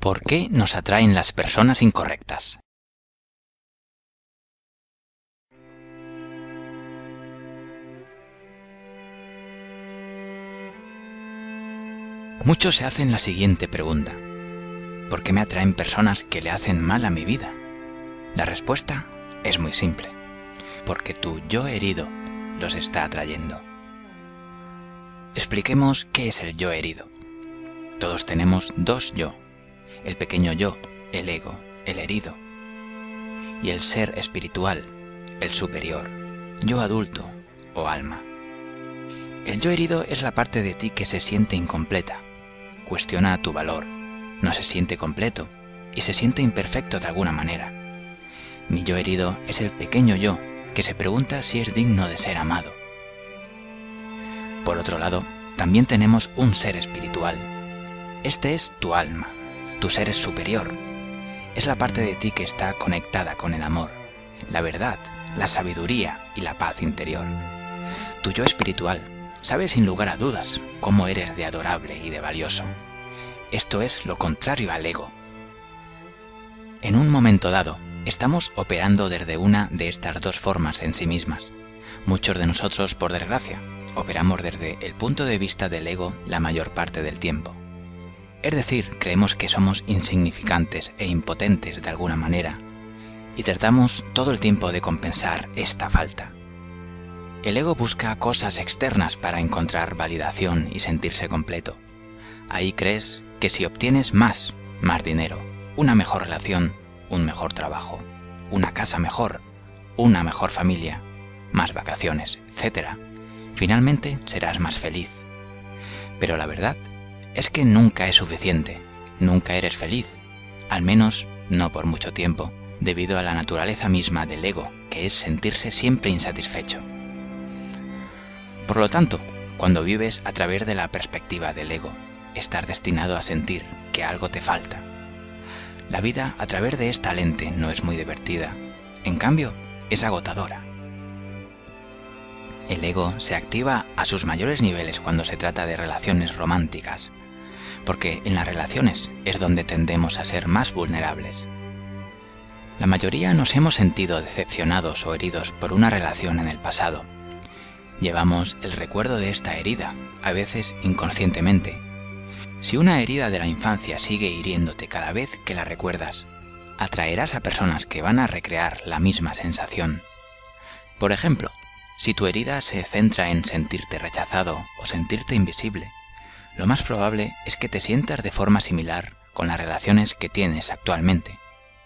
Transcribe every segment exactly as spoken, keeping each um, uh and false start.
¿Por qué nos atraen las personas incorrectas? Muchos se hacen la siguiente pregunta: ¿por qué me atraen personas que le hacen mal a mi vida? La respuesta es muy simple: porque tu yo herido los está atrayendo. Expliquemos qué es el yo herido. Todos tenemos dos yo: el pequeño yo, el ego, el herido, y el ser espiritual, el superior, yo adulto o alma. El yo herido es la parte de ti que se siente incompleta, cuestiona tu valor, no se siente completo y se siente imperfecto de alguna manera. Mi yo herido es el pequeño yo que se pregunta si es digno de ser amado. Por otro lado, también tenemos un ser espiritual. Este es tu alma, tu ser es superior. Es la parte de ti que está conectada con el amor, la verdad, la sabiduría y la paz interior. Tu yo espiritual sabe sin lugar a dudas cómo eres de adorable y de valioso. Esto es lo contrario al ego. En un momento dado, estamos operando desde una de estas dos formas en sí mismas. Muchos de nosotros, por desgracia, operamos desde el punto de vista del ego la mayor parte del tiempo. Es decir, creemos que somos insignificantes e impotentes de alguna manera, y tratamos todo el tiempo de compensar esta falta. El ego busca cosas externas para encontrar validación y sentirse completo. Ahí crees que si obtienes más, más dinero, una mejor relación, un mejor trabajo, una casa mejor, una mejor familia, más vacaciones, etcétera, finalmente serás más feliz. Pero la verdad es que nunca es suficiente, nunca eres feliz, al menos no por mucho tiempo, debido a la naturaleza misma del ego, que es sentirse siempre insatisfecho. Por lo tanto, cuando vives a través de la perspectiva del ego, estás destinado a sentir que algo te falta. La vida a través de esta lente no es muy divertida, en cambio, es agotadora. El ego se activa a sus mayores niveles cuando se trata de relaciones románticas, porque en las relaciones es donde tendemos a ser más vulnerables. La mayoría nos hemos sentido decepcionados o heridos por una relación en el pasado. Llevamos el recuerdo de esta herida, a veces inconscientemente. Si una herida de la infancia sigue hiriéndote cada vez que la recuerdas, atraerás a personas que van a recrear la misma sensación. Por ejemplo, si tu herida se centra en sentirte rechazado o sentirte invisible, lo más probable es que te sientas de forma similar con las relaciones que tienes actualmente.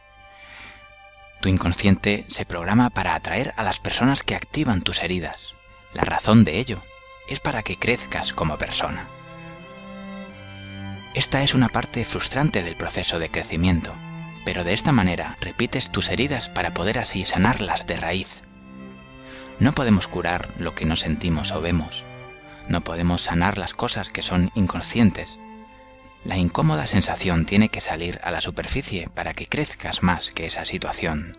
Tu inconsciente se programa para atraer a las personas que activan tus heridas. La razón de ello es para que crezcas como persona. Esta es una parte frustrante del proceso de crecimiento, pero de esta manera repites tus heridas para poder así sanarlas de raíz. No podemos curar lo que no sentimos o vemos. No podemos sanar las cosas que son inconscientes. La incómoda sensación tiene que salir a la superficie para que crezcas más que esa situación.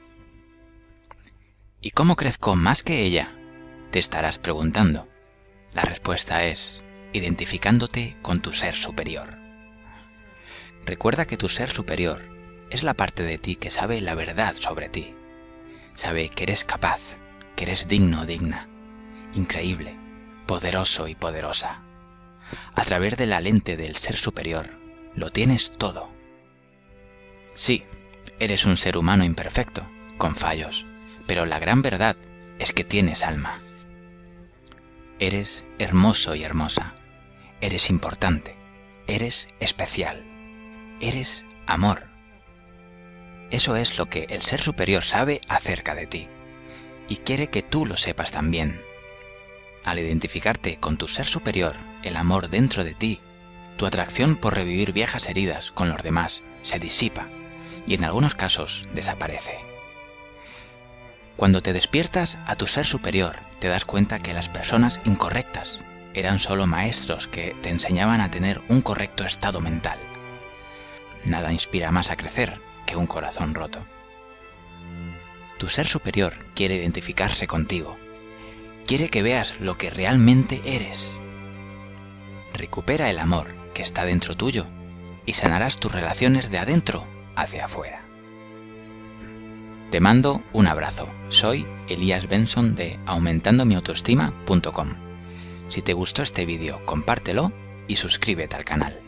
¿Y cómo crezco más que ella?, te estarás preguntando. La respuesta es identificándote con tu ser superior. Recuerda que tu ser superior es la parte de ti que sabe la verdad sobre ti. Sabe que eres capaz, que eres digno o digna, increíble, poderoso y poderosa. A través de la lente del ser superior, lo tienes todo. Sí, eres un ser humano imperfecto, con fallos, pero la gran verdad es que tienes alma. Eres hermoso y hermosa, eres importante, eres especial, eres amor. Eso es lo que el ser superior sabe acerca de ti, y quiere que tú lo sepas también. Al identificarte con tu ser superior, el amor dentro de ti, tu atracción por revivir viejas heridas con los demás se disipa y en algunos casos desaparece. Cuando te despiertas a tu ser superior, te das cuenta que las personas incorrectas eran solo maestros que te enseñaban a tener un correcto estado mental. Nada inspira más a crecer que un corazón roto. Tu ser superior quiere identificarse contigo. Quiere que veas lo que realmente eres. Recupera el amor que está dentro tuyo y sanarás tus relaciones de adentro hacia afuera. Te mando un abrazo. Soy Elías Benson de aumentando mi autoestima punto com. Si te gustó este vídeo, compártelo y suscríbete al canal.